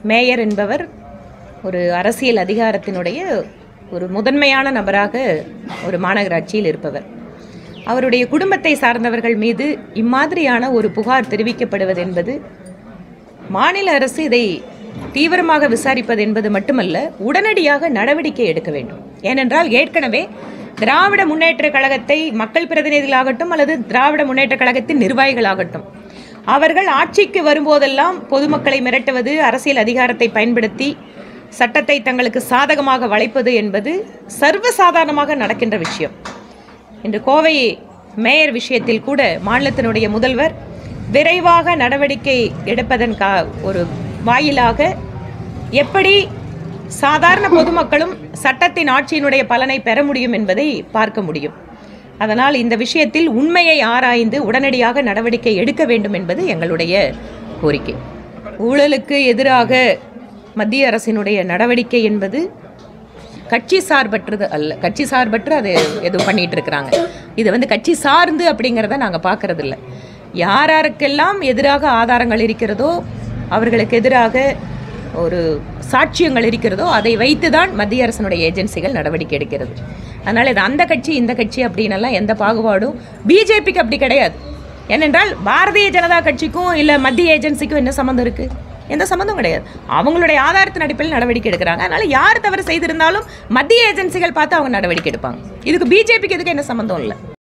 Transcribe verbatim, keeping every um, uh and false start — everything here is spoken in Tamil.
மேயர் என்பவர் ஒரு அரசியல் அதிகாரத்தினுடைய ஒரு முதன்மையான நபராக ஒரு மாநகராட்சியில் இருப்பவர். அவருடைய குடும்பத்தை சார்ந்தவர்கள் மீது இம்மாதிரியான ஒரு புகார் தெரிவிக்கப்படுவது என்பது மாநில அரசு இதை தீவிரமாக விசாரிப்பது என்பது மட்டுமல்ல, உடனடியாக நடவடிக்கை எடுக்க வேண்டும். ஏனென்றால் ஏற்கனவே திராவிட முன்னேற்ற கழகத்தை மக்கள் பிரதிநிதிகளாகட்டும் அல்லது திராவிட முன்னேற்ற கழகத்தின் நிர்வாகிகளாகட்டும் அவர்கள் ஆட்சிக்கு வரும்போதெல்லாம் பொதுமக்களை மிரட்டுவது, அரசியல் அதிகாரத்தை பயன்படுத்தி சட்டத்தை தங்களுக்கு சாதகமாக வளைப்பது என்பது சர்வசாதாரணமாக நடக்கின்ற விஷயம். இன்று கோவை மேயர் விஷயத்தில் கூட மாநிலத்தினுடைய முதல்வர் விரைவாக நடவடிக்கை எடுப்பதன் கா ஒரு வாயிலாக எப்படி சாதாரண பொதுமக்களும் சட்டத்தின் ஆட்சியினுடைய பலனை பெற முடியும் என்பதை பார்க்க முடியும். அதனால் இந்த விஷயத்தில் உண்மையை ஆராய்ந்து உடனடியாக நடவடிக்கை எடுக்க வேண்டும் என்பது எங்களுடைய கோரிக்கை. ஊழலுக்கு எதிராக மத்திய அரசினுடைய நடவடிக்கை என்பது கட்சி சார்பற்றது அல்ல. கட்சி சார்பற்று அது எதுவும் பண்ணிட்டு இருக்கிறாங்க. இது வந்து கட்சி சார்ந்து அப்படிங்கிறத நாங்கள் பார்க்கறது இல்லை. யாராருக்கெல்லாம் எதிராக ஆதாரங்கள் இருக்கிறதோ, அவர்களுக்கு எதிராக ஒரு சாட்சியங்கள் இருக்கிறதோ அதை வைத்து தான் மத்திய அரசினுடைய ஏஜென்சிகள் நடவடிக்கை எடுக்கிறது. அதனால் இது அந்த கட்சி இந்த கட்சி அப்படின்னெல்லாம் எந்த பாகுபாடும் பிஜேபிக்கு அப்படி கிடையாது. ஏனென்றால் பாரதிய ஜனதா கட்சிக்கும் இல்லை மத்திய ஏஜென்சிக்கும் என்ன சம்மந்தம் இருக்குது? எந்த சம்மந்தம் கிடையாது. அவங்களுடைய ஆதாரத்தின் அடிப்படையில் நடவடிக்கை எடுக்கிறாங்க. அதனால யார் தவறு செய்திருந்தாலும் மத்திய ஏஜென்சிகள் பார்த்து அவங்க நடவடிக்கை எடுப்பாங்க. இதுக்கு பிஜேபிக்கு இதுக்கு என்ன சம்மந்தம் இல்லை.